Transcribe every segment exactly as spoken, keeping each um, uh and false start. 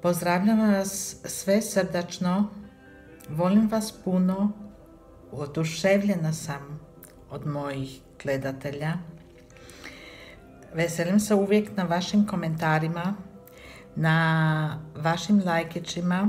Pozdravljam vas sve srdačno, volim vas puno, oduševljena sam od mojih gledatelja. Veselim se uvijek na vašim komentarima, na vašim lajkićima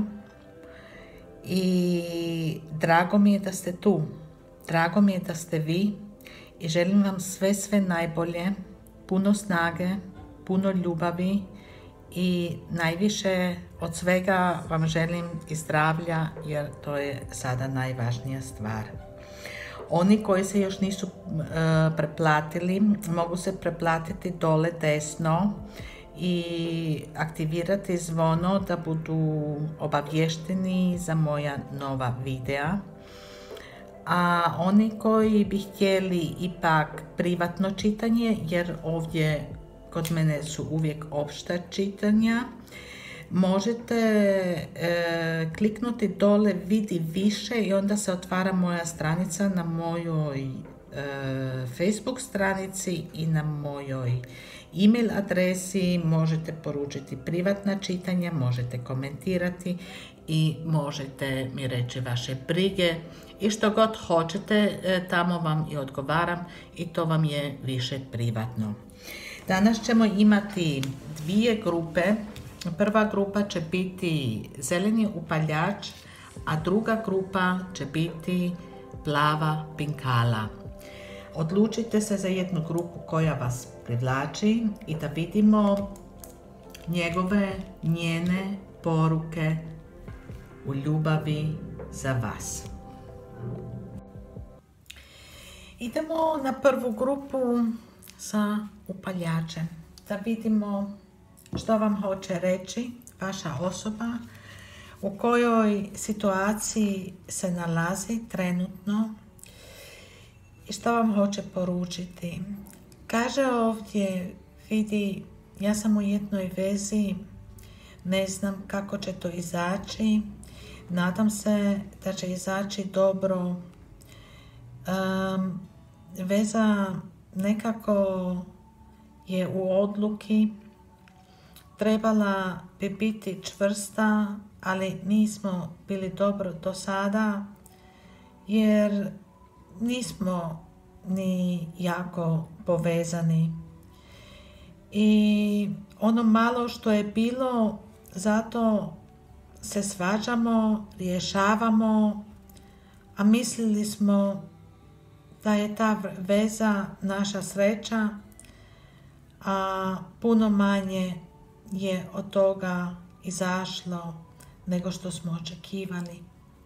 i drago mi je da ste tu, drago mi je da ste vi i želim vam sve sve najbolje, puno snage, puno ljubavi i najviše od svega vam želim i zdravlja, jer to je sada najvažnija stvar. Oni koji se još nisu uh, preplatili, mogu se preplatiti dole desno i aktivirati zvono da budu obavješteni za moja nova videa. A oni koji bi htjeli ipak privatno čitanje, jer ovdje kod mene su uvijek opšta čitanja, možete e, kliknuti dole vidi više i onda se otvara moja stranica na mojoj e, Facebook stranici i na mojoj e-mail adresi. Možete poručiti privatna čitanja, možete komentirati i možete mi reći vaše brige i što god hoćete, e, tamo vam i odgovaram i to vam je više privatno. Danas ćemo imati dvije grupe. Prva grupa će biti zeleni upaljač, a druga grupa će biti plava pinkala. Odlučite se za jednu grupu koja vas privlači i da vidimo njegove, njene poruke u ljubavi za vas. Idemo na prvu grupu sa upaljačem, da vidimo što vam hoće reći vaša osoba, u kojoj situaciji se nalazi trenutno i što vam hoće poručiti. Kaže ovdje, vidi, ja sam u jednoj vezi, ne znam kako će to izaći, nadam se da će izaći dobro. Um, veza nekako je u odluki, trebala bi biti čvrsta, ali nismo bili dobro do sada, jer nismo ni jako povezani. I ono malo što je bilo, zato se svađamo, rješavamo, a mislili smo da je ta veza naša sreća, a puno manje je od toga izašlo nego što smo očekivali.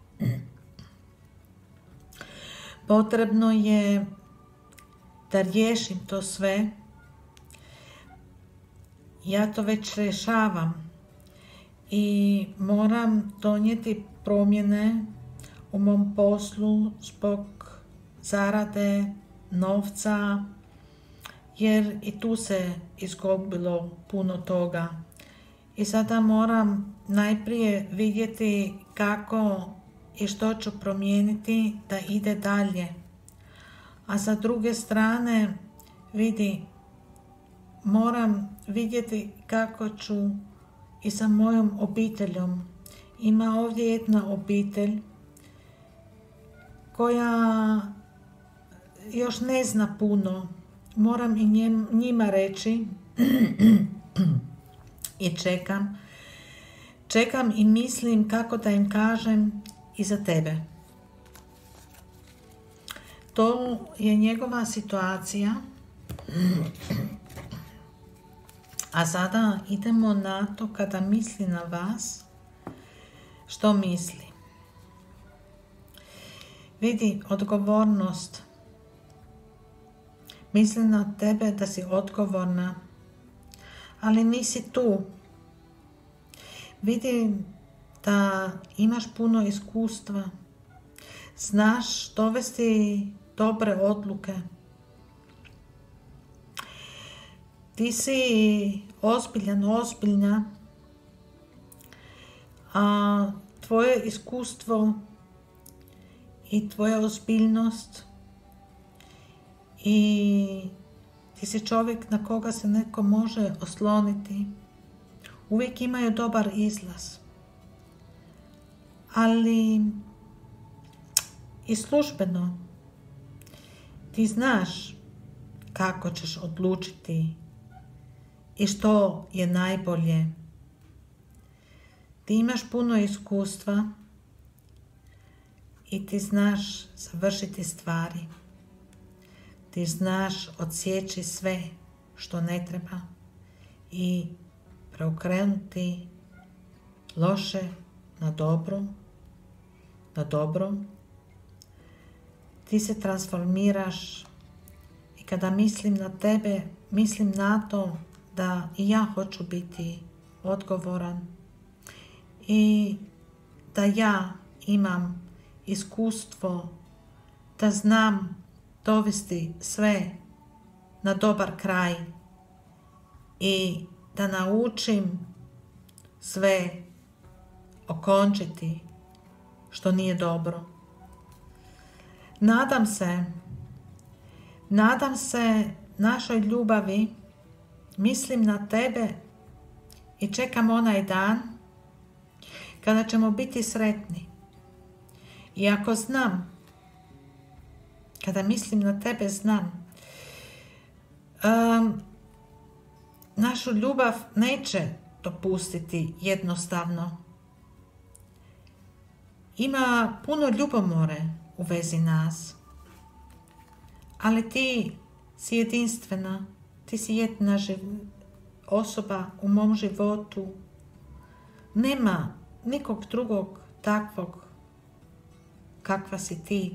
Potrebno je da riješim to sve. Ja to već rješavam i moram donijeti promjene u mom poslu zbog zarade, novca, jer i tu se izgubilo puno toga. I sada moram najprije vidjeti kako i što ću promijeniti da ide dalje. A sa druge strane, vidi, moram vidjeti kako ću i sa mojom obiteljom. Ima ovdje jedna obitelj koja još ne zna puno. Moram i njima reći i čekam. Čekam i mislim kako da im kažem i za tebe. To je njegova situacija. A sada idemo na to kada misli na vas, što misli. Vidi, odgovornost. Misli na tebe da si odgovorna, ali nisi tu. Vidi da imaš puno iskustva. Znaš dovesti dobre odluke. Ti si ozbiljan, ozbiljna, a tvoje iskustvo i tvoja ozbiljnost i ti si čovjek na koga se neko može osloniti uvijek imaju dobar izlaz. Ali i službeno ti znaš kako ćeš odlučiti i što je najbolje. Ti imaš puno iskustva i ti znaš završiti stvari. Ti znaš odsjeći sve što ne treba i preokrenuti loše na dobro, na dobro. Ti se transformiraš i kada mislim na tebe, mislim na to da i ja hoću biti odgovoran i da ja imam iskustvo, da znam dovesti sve na dobar kraj i da naučim sve okončiti što nije dobro. Nadam se, nadam se našoj ljubavi, mislim na tebe i čekam onaj dan kada ćemo biti sretni. I ako znam, kada mislim na tebe znam, um, našu ljubav neće dopustiti jednostavno. Ima puno ljubomore u vezi nas, ali ti si jedinstvena, ti si jedna živ- osoba u mom životu. Nema nikog drugog takvog kakva si ti.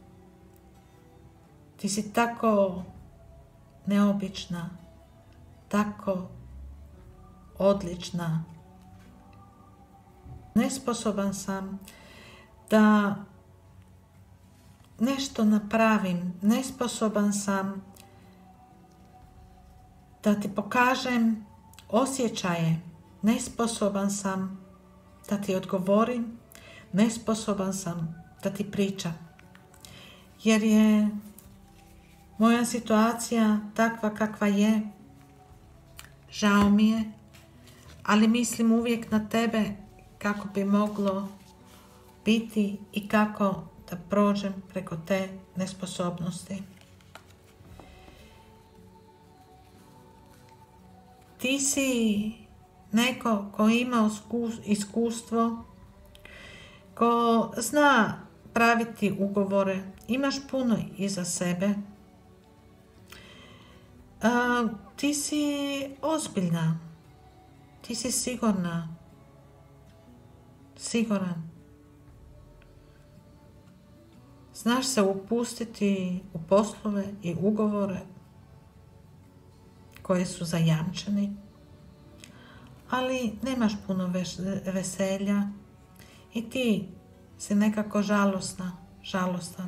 Ti si tako neobična, tako odlična. Nesposoban sam da nešto napravim, nesposoban sam da ti pokažem osjećaje, nesposoban sam da ti odgovorim, nesposoban sam da ti pričam. Jer je moja situacija takva kakva je, žao mi je, ali mislim uvijek na tebe kako bi moglo biti i kako da prođem preko te nesposobnosti. Ti si neko ko ima iskustvo, ko zna praviti ugovore, imaš puno iza sebe. A, ti si ozbiljna, ti si sigurna, siguran. Znaš se upustiti u poslove i ugovore koji su zajamčeni, ali nemaš puno veselja i ti si nekako žalosna, žalostan.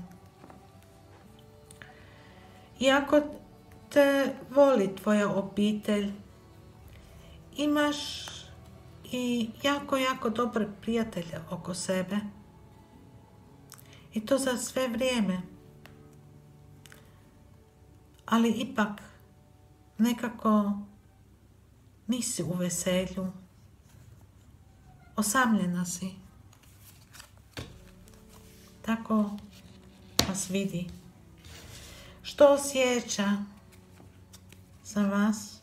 Iako te voli tvoja obitelj, imaš i jako, jako dobre prijatelje oko sebe. I to za sve vrijeme. Ali ipak nekako nisi u veselju. Osamljena si. Tako vas vidi. Što osjeća za vas?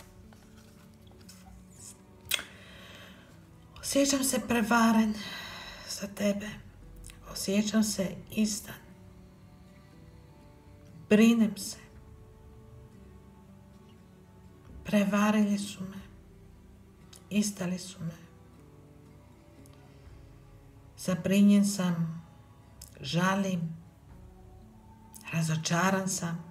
Osjećam se prevaren za tebe. Osjećam se izdan. Brinem se. Prevarili su me. Izdali su me. Zabrinjen sam. Žalim. Razočaran sam.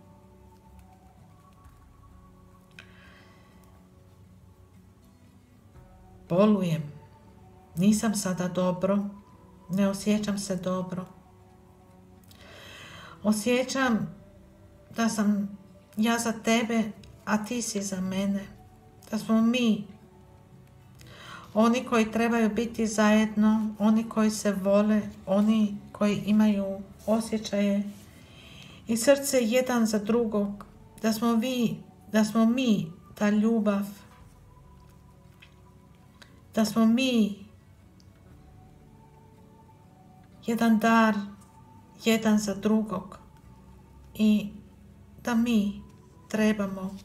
Bolujem. Nisam sada dobro. Ne osjećam se dobro. Osjećam da sam ja za tebe, a ti si za mene. Da smo mi oni koji trebaju biti zajedno, oni koji se vole, oni koji imaju osjećaje i srce jedan za drugog. Da smo vi, da smo mi ta ljubav. da smo mi jedan dar jedan za drugog i da mi trebamo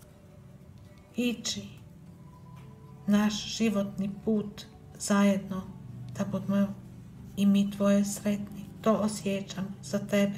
ići naš životni put zajedno, da budemo i mi tvoje sretni. To osjećam za tebe.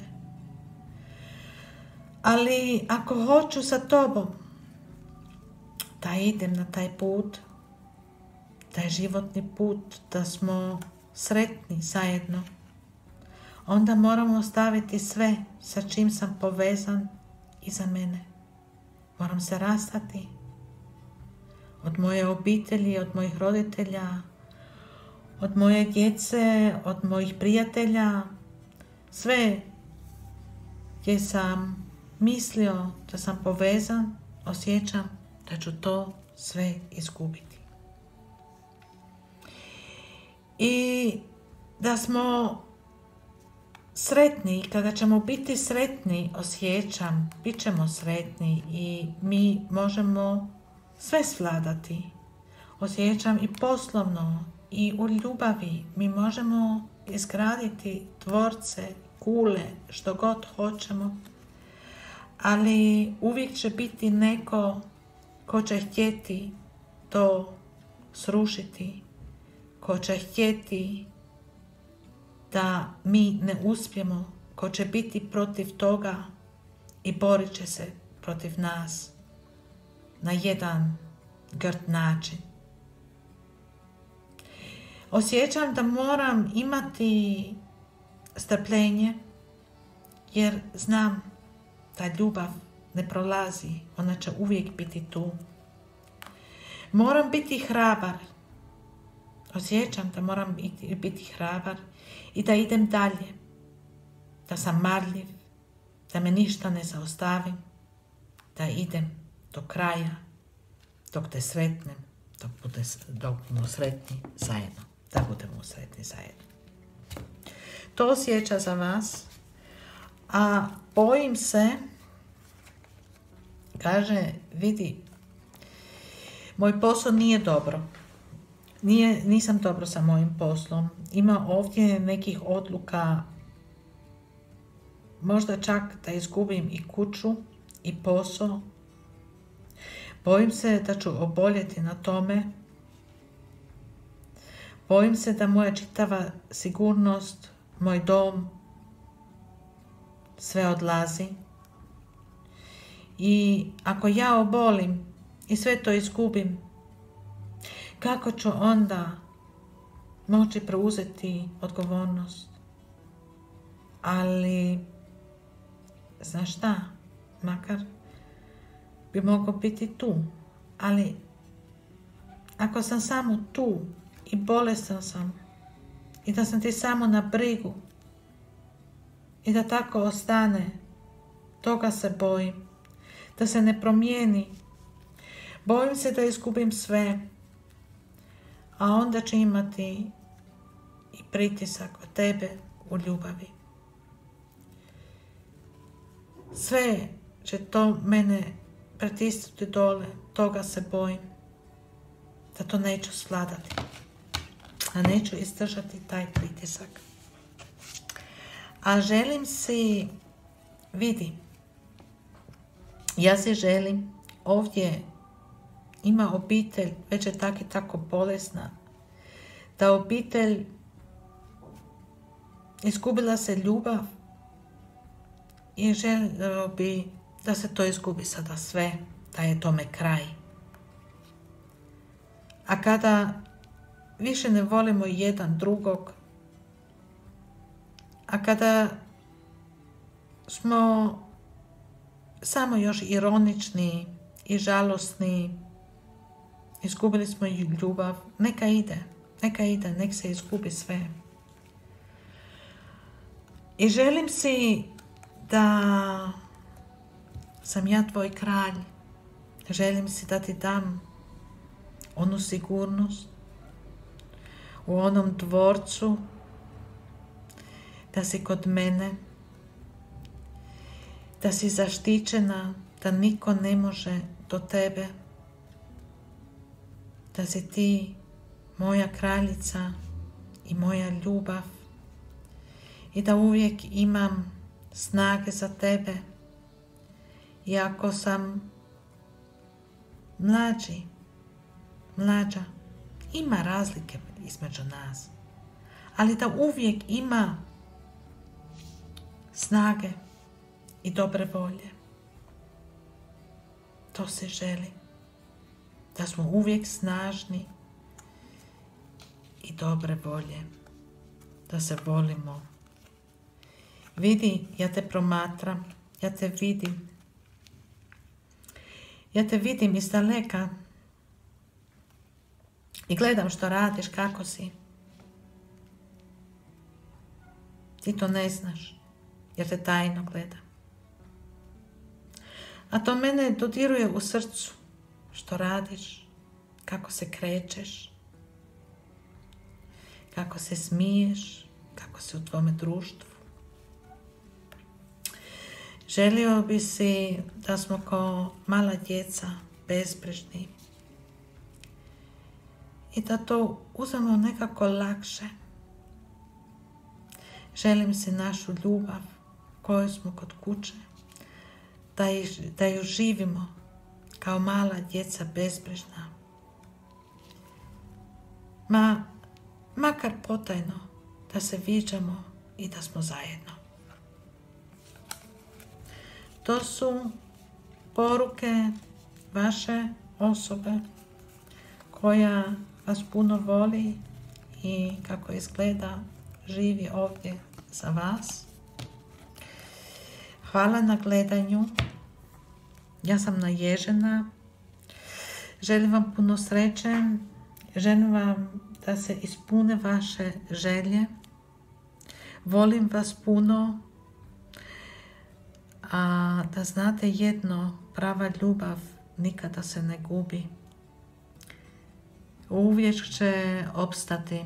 Ali ako hoću sa tobom da idem na taj put, taj životni put, da smo sretni zajedno, onda moramo ostaviti sve sa čim sam povezan iza mene. Moram se rastati od moje obitelji, od mojih roditelja, od moje djece, od mojih prijatelja, sve gdje sam mislio da sam povezan, osjećam da ću to sve izgubiti. I da smo sretni, kada ćemo biti sretni, osjećam, bit ćemo sretni i mi možemo sve svladati. Osjećam i poslovno i u ljubavi mi možemo izgraditi dvorce, kule, što god hoćemo, ali uvijek će biti neko ko će htjeti to srušiti, ko će htjeti da mi ne uspijemo, ko će biti protiv toga i borit će se protiv nas na jedan grd način. Osjećam da moram imati strpljenje, jer znam da ljubav ne prolazi, ona će uvijek biti tu. Moram biti hrabar. Osjećam da moram biti, biti hrabar i da idem dalje, da sam marljiv, da me ništa ne zaustavim, da idem do kraja, dok te sretnem, dok, bude, dok budemo sretni zajedno, da budemo sretni zajedno. To osjeća za vas, a bojim se, kaže, vidi, moj posao nije dobro. Nije, nisam dobro sa mojim poslom. Ima ovdje nekih odluka, možda čak da izgubim i kuću i posao. Bojim se da ću oboljeti na tome. Bojim se da moja čitava sigurnost, moj dom, sve odlazi. I ako ja obolim i sve to izgubim, kako ću onda moći preuzeti odgovornost? Ali, znaš šta, makar bi mogao biti tu, ali ako sam samo tu i bolestan sam i da sam ti samo na brigu i da tako ostane, toga se bojim, da se ne promijeni. Bojim se da izgubim sve, a onda će imati i pritisak od tebe u ljubavi. Sve će to mene pritisnuti dole, toga se bojim, da to neću svladati, a neću izdržati taj pritisak. A želim si, vidi, ja si želim, ovdje ima obitelj, već je tako i tako bolesna, da obitelj izgubila se ljubav i želio bi da se to izgubi sada sve, da je tome kraj. A kada više ne volimo jedan drugog, a kada smo samo još ironični i žalosni, izgubili smo i ljubav, neka ide, neka ide, nek se izgubi sve. I želim si da sam ja tvoj kralj, želim si da ti dam onu sigurnost u onom dvorcu, da si kod mene, da si zaštićena, da niko ne može do tebe, da si ti moja kraljica i moja ljubav i da uvijek imam snage za tebe, iako sam mlađi, mlađa. Ima razlike između nas, ali da uvijek ima snage i dobre volje. To se želi. Da smo uvijek snažni i dobre volje. Da se volimo. Vidi, ja te promatram, ja te vidim. Ja te vidim iz daleka i gledam što radiš, kako si. Ti to ne znaš, jer te tajno gledam. A to mene dodiruje u srcu, što radiš, kako se krećeš, kako se smiješ, kako si u tvome društvu. Želio bi si da smo kao mala djeca bezbrižni i da to uzmemo nekako lakše. Želim si našu ljubav koju smo kod kuće, da, da ju živimo kao mala djeca bezbrižna. Ma, makar potajno da se viđamo i da smo zajedno. To su poruke vaše osobe koja vas puno voli i kako izgleda živi ovdje za vas. Hvala na gledanju. Ja sam naježena. Želim vam puno sreće. Želim vam da se ispune vaše želje. Volim vas puno. A da znate jedno, prava ljubav nikada se ne gubi. Uvijek će opstati.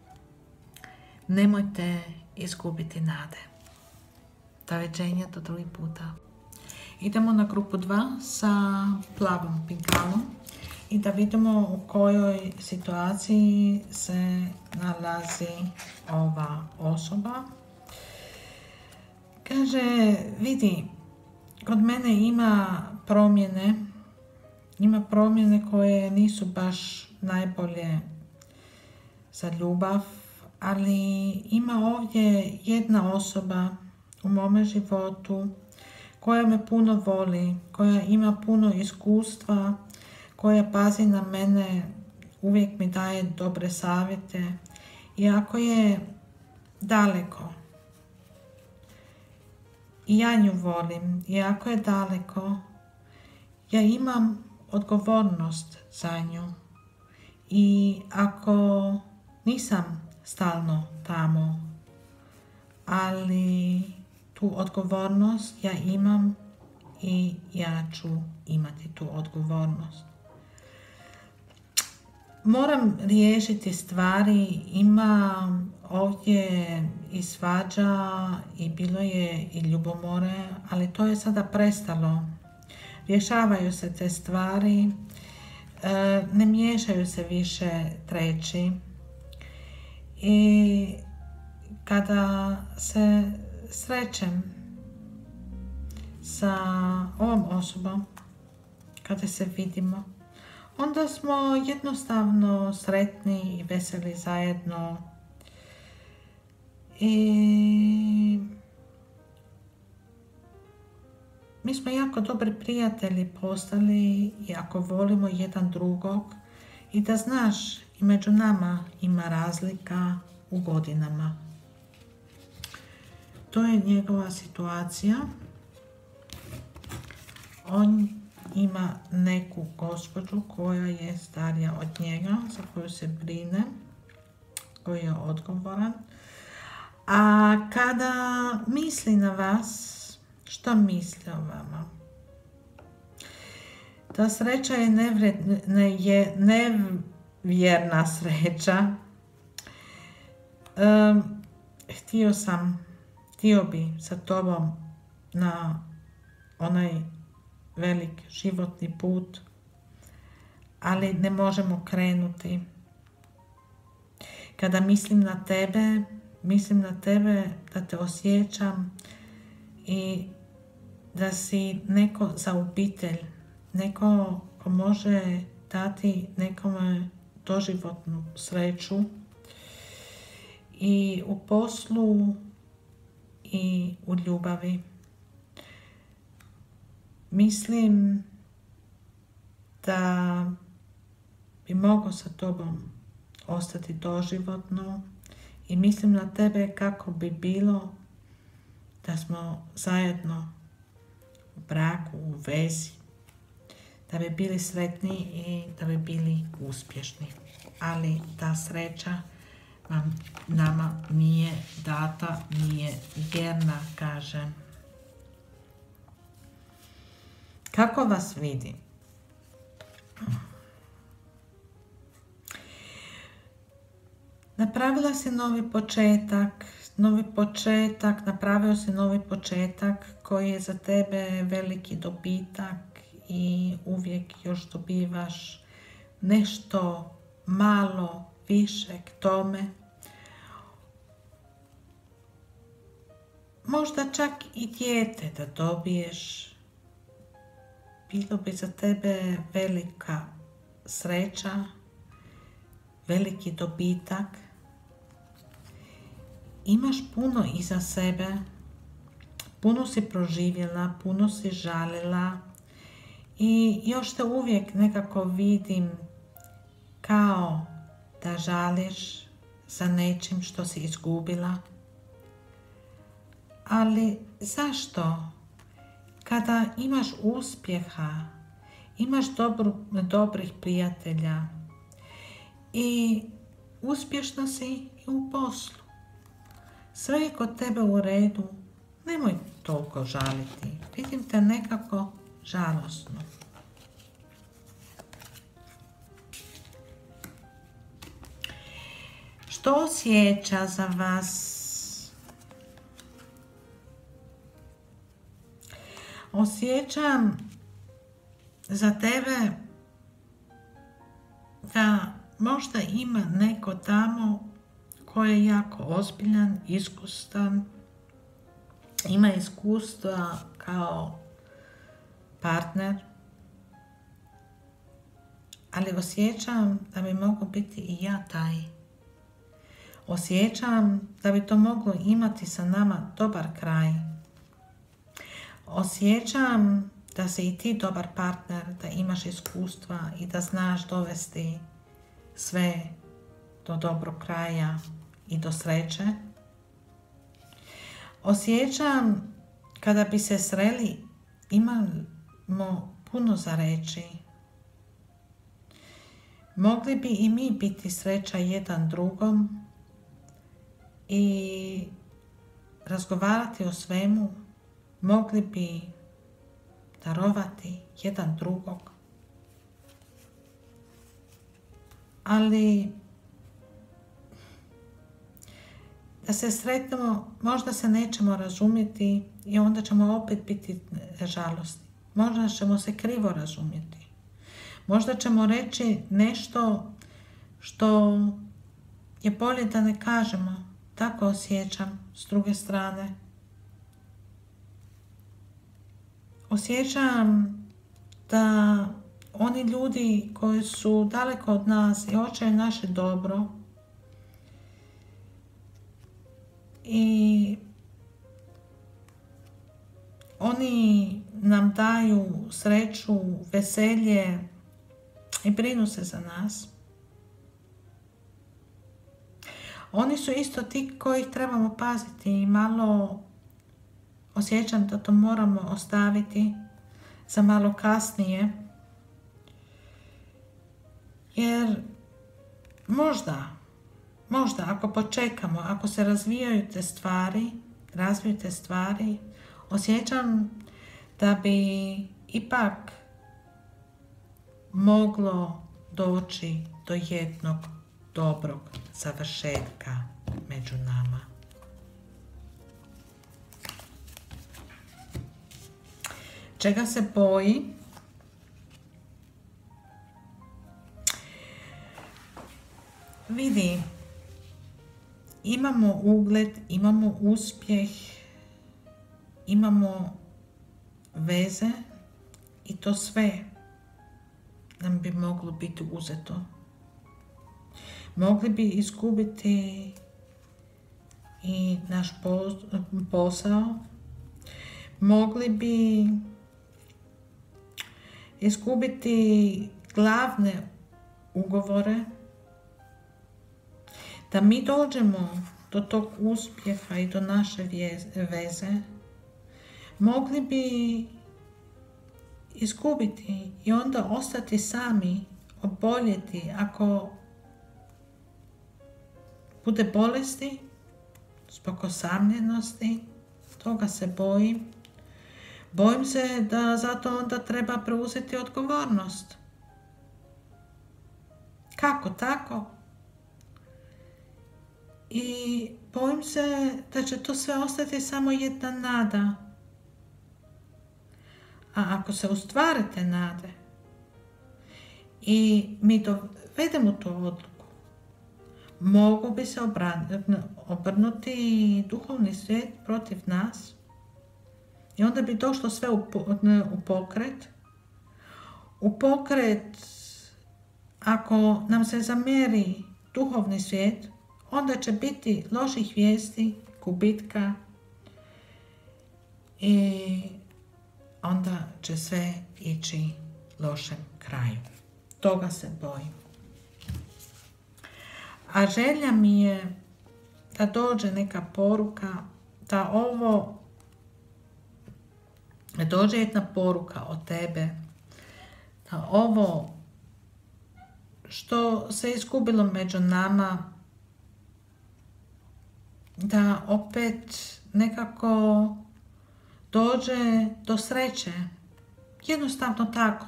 Nemojte izgubiti nade. Doviđenja do drugi puta. Idemo na grupu dva sa plavom pinkalom i da vidimo u kojoj situaciji se nalazi ova osoba. Kaže, vidi, kod mene ima promjene, ima promjene koje nisu baš najbolje za ljubav, ali ima ovdje jedna osoba u mome životu koja me puno voli, koja ima puno iskustva, koja pazi na mene, uvijek mi daje dobre savjete, iako je daleko. I ja nju volim, iako je daleko, ja imam odgovornost za nju. I ako nisam stalno tamo, ali tu odgovornost ja imam i ja ću imati tu odgovornost. Moram riješiti stvari, ima ovdje i svađa i bilo je i ljubomore, ali to je sada prestalo. Rješavaju se te stvari, ne miješaju se više treći. I kada se srećem sa ovom osobom, kada se vidimo, onda smo jednostavno sretni i veseli zajedno. I mi smo jako dobri prijatelji postali i ako volimo jedan drugog i da znaš i među nama ima razlika u godinama. To je njegova situacija. On ima neku gospođu koja je starija od njega, za koju se brine, koji je odgovoran. A kada misli na vas, što misli o vama? Ta sreća je, nevred, ne, je nevjerna sreća. Um, htio sam, htio bi sa tobom na onaj velik životni put, ali ne možemo krenuti. kada mislim na tebe, mislim na tebe da te osjećam i da si neko za obitelj, neko ko može dati nekome doživotnu sreću i u poslu i u ljubavi. Mislim da bi mogao sa tobom ostati doživotno i mislim na tebe kako bi bilo da smo zajedno u braku, u vezi, da bi bili sretni i da bi bili uspješni. Ali ta sreća vam nama nije data, nije vjerna, kažem. Kako vas vidim? Napravila si novi početak, novi početak, napravio si novi početak koji je za tebe veliki dobitak i uvijek još dobivaš nešto malo više k tome. Možda čak i dijete da dobiješ. Bilo bi za tebe velika sreća, veliki dobitak. Imaš puno iza sebe, puno si proživjela, puno si žalila i još te uvijek nekako vidim kao da žališ za nečim što si izgubila. Ali zašto? Kada imaš uspjeha, imaš dobru, dobrih prijatelja i uspješna si i u poslu. Sve je kod tebe u redu, nemoj toliko žaliti. Vidim te nekako žalosno. Što osjeća za vas? Osjećam za tebe da možda ima neko tamo koji je jako ozbiljan, iskusan, ima iskustva kao partner, ali osjećam da bi mogao biti i ja taj. Osjećam da bi to moglo imati sa nama dobar kraj. Osjećam da si i ti dobar partner, da imaš iskustva i da znaš dovesti sve do dobrog kraja i do sreće. Osjećam kada bi se sreli, imamo puno za reći. Mogli bi i mi biti sreća jedan drugom i razgovarati o svemu. Mogli bi darovati jedan drugog. Ali da se sretnemo, možda se nećemo razumjeti i onda ćemo opet biti žalosni. Možda ćemo se krivo razumjeti. Možda ćemo reći nešto što je bolje da ne kažemo. Tako osjećam s druge strane. Osjećam da oni ljudi koji su daleko od nas i hoće naše dobro i oni nam daju sreću, veselje i brinu se za nas. Oni su isto ti koji trebamo paziti i malo osjećam da to moramo ostaviti za malo kasnije. Jer možda, možda ako počekamo, ako se razvijaju te stvari, razviju te stvari, osjećam da bi ipak moglo doći do jednog dobrog završetka među nama. Čega se boji? Vidi, imamo ugled, imamo uspjeh, imamo veze i to sve nam bi moglo biti uzeto. Mogli bi izgubiti i naš posao, mogli bi izgubiti glavne ugovore, da mi dođemo do tog uspjeha i do naše veze, mogli bi izgubiti i onda ostati sami, oboljeti ako bude bolesti, zbog osamljenosti, toga se bojim. Bojim se da zato onda treba preuzeti odgovornost. Kako tako? I bojim se da će to sve ostati samo jedna nada. A ako se ostvare te nade i mi dovedemo tu odluku, mogu bi se obrnuti duhovni svijet protiv nas i onda bi došlo sve u pokret. U pokret, ako nam se zamjeri duhovni svijet, onda će biti loših vijesti, gubitka i onda će sve ići lošem kraju. Toga se bojim. A želja mi je da dođe neka poruka, da ovo, da dođe jedna poruka od tebe, da ovo što se izgubilo među nama, da opet nekako dođe do sreće, jednostavno tako,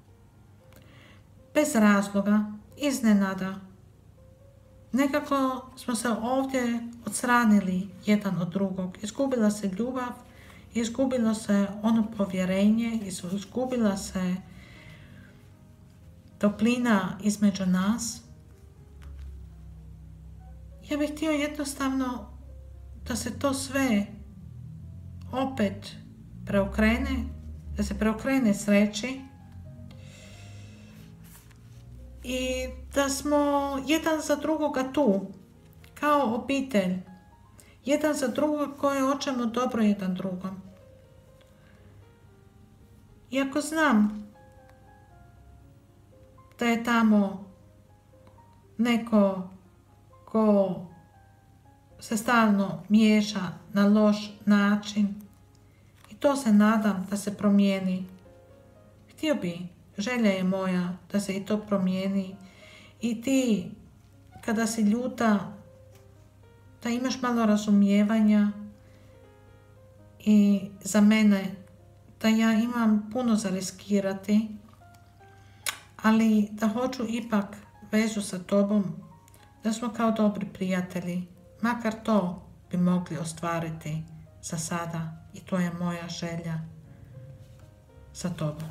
bez razloga, iznenada. Nekako smo se ovdje odstranili jedan od drugog, izgubila se ljubav, izgubilo se ono povjerenje, izgubila se toplina između nas. Ja bih htio jednostavno da se to sve opet preokrene, da se preokrene sreći i da smo jedan za drugoga tu, kao obitelj, jedan za drugoga koji hoćemo dobro jedan drugom. Iako znam da je tamo neko ko se stalno miješa na loš način i to se nadam da se promijeni. Htio bi, želja je moja da se i to promijeni i ti kada si ljuta da imaš malo razumijevanja i za mene da ja imam puno za riskirati, ali da hoću ipak vezu sa tobom, da smo kao dobri prijatelji, makar to bi mogli ostvariti za sada i to je moja želja sa tobom.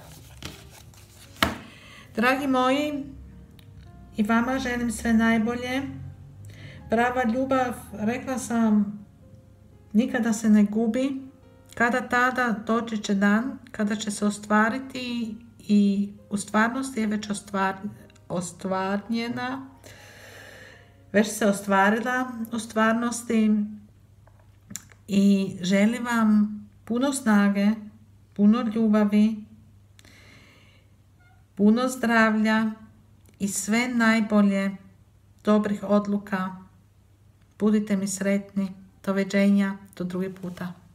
Dragi moji, i vama želim sve najbolje. Prava ljubav, rekla sam, nikada se ne gubi. Kada tada doći će dan, kada će se ostvariti i u stvarnosti je već ostvar, ostvarnjena, već se ostvarila u stvarnosti i želim vam puno snage, puno ljubavi, puno zdravlja i sve najbolje, dobrih odluka. Budite mi sretni. Doviđenja, do drugi puta.